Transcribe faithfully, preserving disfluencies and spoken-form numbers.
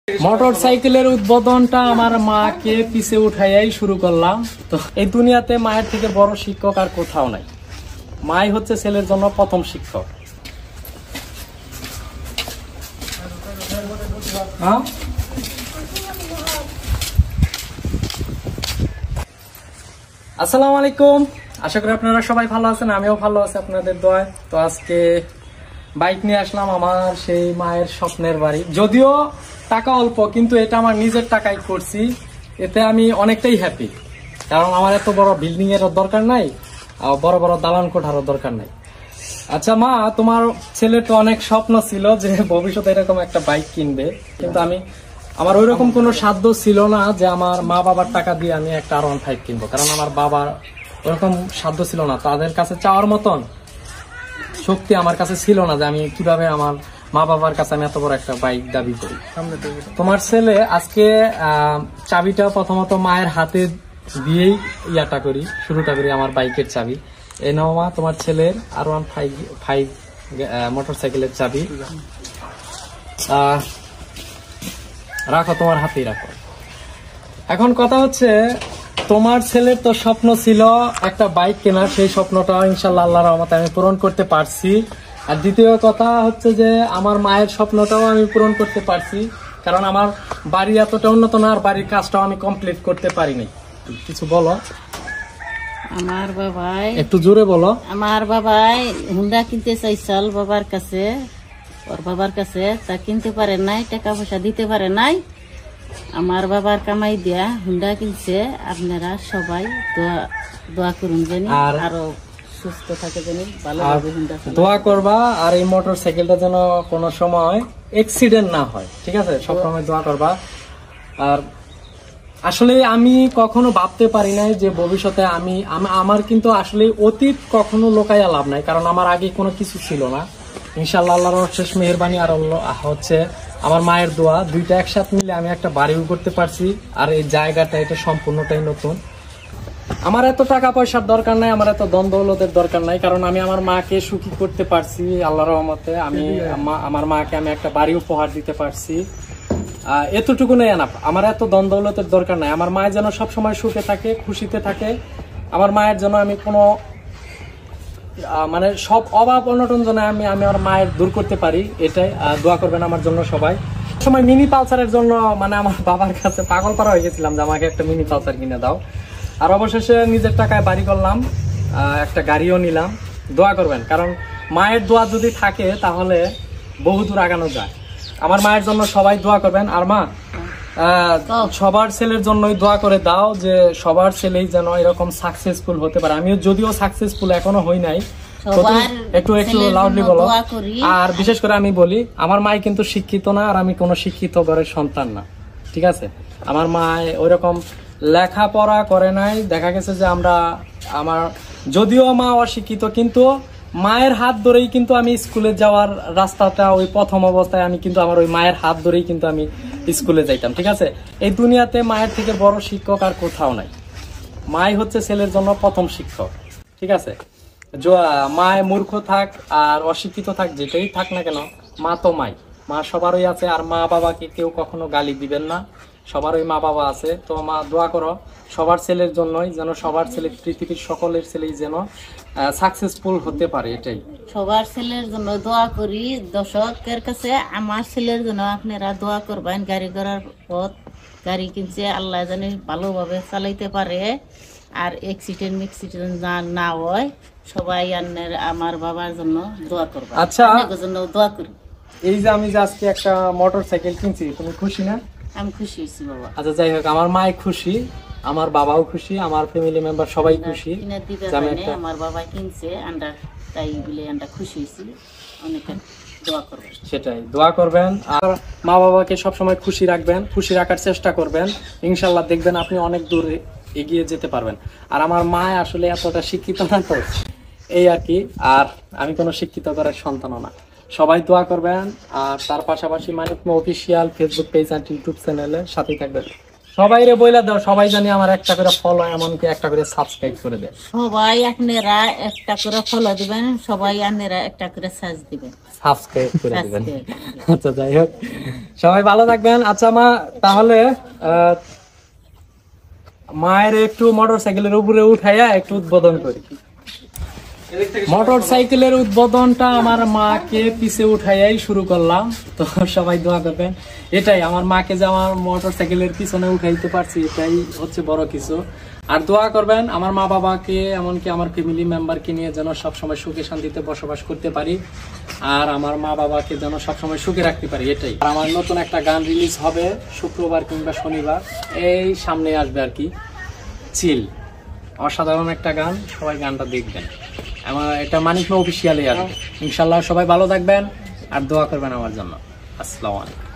মোটরসাইকেলের উদ্বোধনটা আমার মাকে পিছে উঠাইয়াই শুরু করলাম। তো এই দুনিয়াতে মায়ের থেকে বড় শিক্ষক আর কোথাও নাই। মাই হচ্ছে ছেলের জন্য প্রথম শিক্ষক। হ্যাঁ, আসসালামু আলাইকুম। আশা করি আপনারা সবাই ভালো আছেন, আমিও ভালো আছি আপনাদের দোয়ায়। তো আজকে বাইক নিয়ে আসলাম আমার সেই মায়ের স্বপ্নের বাড়ি। যদিও টাকা অল্প, কিন্তু এটা আমার নিজের টাকায় করছি, এতে আমি অনেকটাই হ্যাপি। কারণ আমার এত বড় বিল্ডিং এর দরকার নাই, বড় বড় দালান কোঠারও দরকার নাই। আচ্ছা মা, তোমার ছেলের তো অনেক স্বপ্ন ছিল যে ভবিষ্যতে এরকম একটা বাইক কিনবে, কিন্তু আমি আমার ওই রকম কোনো সাধ্য ছিল না যে আমার মা বাবার টাকা দিয়ে আমি একটা আর ওয়ান ফাইভ কিনবো। কারণ আমার বাবার ওরকম সাধ্য ছিল না, তাদের কাছে চাওয়ার মতন শক্তি আমার কাছে ছিল না যে আমি কিভাবে আমার মা বাবার কাছে আমি এত বড় একটা বাইক দাবি করি। তোমার ছেলে আজকে আহ চাবিটা প্রথমত মায়ের হাতে দিয়েই ইয়াটা করি, শুরুটা করি আমার বাইকের চাবি। এই নাও মা, তোমার ছেলের আর ওয়ান ফাইভ ফাইভ মোটর সাইকেলের চাবি। আহ রাখো, তোমার হাতেই রাখো। এখন কথা হচ্ছে, তোমার ছেলের তো স্বপ্ন ছিল একটা বাইক কেনার, সেই স্বপ্নটা ইনশাল্লাহ আল্লাহর রহমতে আমি পূরণ করতে পারছি। আর দ্বিতীয় কথা হচ্ছে যে আমার মায়ের স্বপ্নটাও আমি পূরণ করতে পারছি, কারণ আমার বাড়ি এতটা উন্নত না, আর বাড়ির কাজটাও আমি কমপ্লিট করতে পারিনি। কিছু বলো। আমার বাবাই, একটু জোরে বলো। আমার বাবাই হুন্ডা কিনতে চাইছিল বাবার কাছে, ওর বাবার কাছে, তা কিনতে পারে নাই, টাকা পয়সা দিতে পারে নাই। আমার বাবার কামাই দিয়া হুন্ডা কিনছে। আপনারা সবাই দোয়া দোয়া করুন জানি আরো সুস্থ থাকে, জানি ভালোভাবে হুন্ডা দোয়া করবা। আর এই মোটর সাইকেলটা যেন কোনো সময় অ্যাক্সিডেন্ট না হয়, ঠিক আছে? সবসময় দোয়া করবা। আর আসলে আমি কখনো ভাবতে পারি নাই যে ভবিষ্যতে আমি আমার কিন্তু আসলে অতীত কখনো লোকাইয়া লাভ নাই, কারণ আমার আগে কোনো কিছু ছিল না। ইনশাআল্লাহ আল্লাহর অশেষ মেহেরবানি আর হচ্ছে আমার মায়ের দোয়া, দুইটা একসাথে মিলে আমি একটা বাড়িও করতে পারছি। আর এই জায়গাটা এটা সম্পূর্ণটাই নতুন। আমার এত টাকা পয়সার দরকার নাই, আমার এত দ্বন্দ্ব দৌলতের দরকার নাই, কারণ আমি আমার মাকে সুখী করতে পারছি আল্লাহর রহমতে। আমি আমার মাকে আমি একটা বাড়ি উপহার দিতে পারছি, এতটুকু নেই না। আমার এত দ্বন্দ্ব দৌলতের দরকার নাই। আমার মায়ের যেন সবসময় সুখে থাকে, খুশিতে থাকে। আমার মায়ের জন্য আমি কোনো মানে সব অভাব অনটন যেন আমি আমি আমার মায়ের দূর করতে পারি, এটাই। দোয়া করবেন আমার জন্য সবাই। সময় মিনি পালসারের জন্য মানে আমার বাবার কাছে পাগল পারা হয়ে গেছিলাম যে আমাকে একটা মিনি পালসার কিনে দাও। আর অবশেষে নিজের টাকায় বাড়ি করলাম, একটা গাড়িও নিলাম। দোয়া করবেন, কারণ মায়ের দোয়া যদি থাকে তাহলে বহুদূর আগানো যায়। আমার মায়ের জন্য সবাই দোয়া করবেন। আর মা, সবার ছেলের জন্যই দোয়া করে দাও যে সবার ছেলেই যেন এরকম সাকসেসফুল হতে পারে। আমিও যদিও সাকসেসফুল এখনো হই নাই, একটু একটু লাউডলি বলো। আর বিশেষ করে আমি বলি, আমার মাই কিন্তু শিক্ষিত না, আর আমি কোনো শিক্ষিত ঘরের সন্তান না, ঠিক আছে? আমার মা ওইরকম লেখাপড়া করে নাই। দেখা গেছে যে আমরা আমার যদিও মা অশিক্ষিত, কিন্তু মায়ের হাত ধরেই কিন্তু আমি স্কুলে যাওয়ার রাস্তাটা, ওই প্রথম অবস্থায় আমি কিন্তু আমার ওই মায়ের হাত ধরেই কিন্তু আমি স্কুলে যাইতাম, ঠিক আছে? এই দুনিয়াতে মায়ের থেকে বড় শিক্ষক আর কোথাও নাই। মাই হচ্ছে ছেলের জন্য প্রথম শিক্ষক, ঠিক আছে? মায় মূর্খ থাক আর অশিক্ষিত থাক, যেটাই থাক না কেন, মা তো মাই। মা সবারই আছে, আর মা বাবাকে কেউ কখনো গালি দিবেন না, সবারই মা বাবা আছে। তো মা দোয়া করো সবার ছেলের জন্যই, যেন সবার ছেলে, পৃথিবীর সকলের ছেলেই যেন সাকসেসফুল হতে পারে, এটাই। সবার ছেলের জন্য দোয়া করি। দর্শকের কাছে আমার ছেলের জন্য আপনারা দোয়া করবেন। গাড়ি করার পথ গাড়ি কিনছে, আল্লাহ জানি ভালোভাবে চালাইতে পারে, আর অ্যাক্সিডেন্ট ম্যাক্সিডেন্ট না না হয়। সবাই আমার বাবার জন্য দোয়া করবে। আচ্ছা, জন্য দোয়া করি। এই যে আমি যে আজকে একটা মোটর সাইকেল কিনছি, তুমি খুশি না? আমি খুশি হয়েছি বাবা। আচ্ছা, যাই হোক, আমার মাই খুশি, আমার বাবাও খুশি, আমার ফ্যামিলি মেম্বার সবাই খুশি। আমার বাবা কিনছে আন্ডা, তাই বলে আন্ডা খুশি হয়েছি। অনেকে দোয়া করবেন, সেটাই দোয়া করবেন। আর মা বাবাকে সবসময় খুশি রাখবেন, খুশি রাখার চেষ্টা করবেন। ইনশাল্লাহ দেখবেন আপনি অনেক দূর এগিয়ে যেতে পারবেন। আর আমার মা আসলে এতটা শিক্ষিত না, তো এই আর কি। আর আমি কোনো শিক্ষিত ঘরের সন্তানও না। সবাই দোয়া করবেন। আর তার পাশাপাশি মানিক অফিসিয়াল ফেসবুক পেজ আর ইউটিউব চ্যানেলের সাথেই থাকবেন। সবাই রে বইলা দাও, সবাই জানি আমার একটা করে ফলো, এমনকি একটা করে সাবস্ক্রাইব করে দেয়। সবাই আপনারা একটা করে ফলো দিবেন, সবাই আপনারা একটা করে সার্চ দিবেন, সাবস্ক্রাইব করে দিবেন। আচ্ছা যাই হোক, সবাই ভালো থাকবেন। আচ্ছা মা, তাহলে আহ, মায়ের একটু মোটর সাইকেলের উপরে উঠাইয়া একটু উদ্বোধন করি। মোটর সাইকেলের উদ্বোধনটা আমার মাকে পিছে উঠাইয়াই শুরু করলাম, তো সবাই দোয়া করবেন। এটাই আমার মাকে যে আমার মোটর সাইকেলের পিছনে উঠাইতে পারছি, এটাই হচ্ছে বড় কিছু। আর দোয়া করবেন আমার মা বাবাকে, এমনকি আমার ফ্যামিলি মেম্বারকে নিয়ে যেন সবসময় সুখে শান্তিতে বসবাস করতে পারি, আর আমার মা বাবাকে যেন সবসময় সুখে রাখতে পারি, এটাই। আর আমার নতুন একটা গান রিলিজ হবে শুক্রবার কিংবা শনিবার, এই সামনে আসবে আর কি, চিল, অসাধারণ একটা গান, সবাই গানটা দেখবেন। আমার এটা মানিক অফিসিয়ালি আসবে ইনশাল্লাহ। সবাই ভালো থাকবেন আর দোয়া করবেন আমার জন্য। আসসালামু আলাইকুম।